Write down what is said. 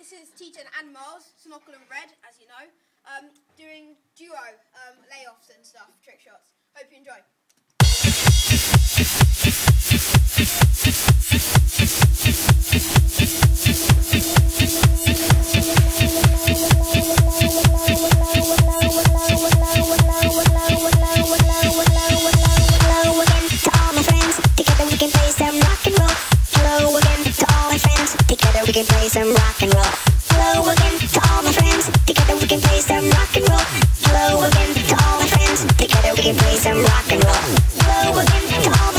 this is Teacher and Miles, Snorkel and Red, as you know, doing duo layoffs and stuff, trick shots. Hope you enjoy. Hello again to all my friends, together we can play some rock and roll. Hello again to all my friends, together we can play some rock and roll. Hello again to all my friends, together we can play some rock and roll. Hello again to all my friends, together we can play some rock and roll. Hello again to all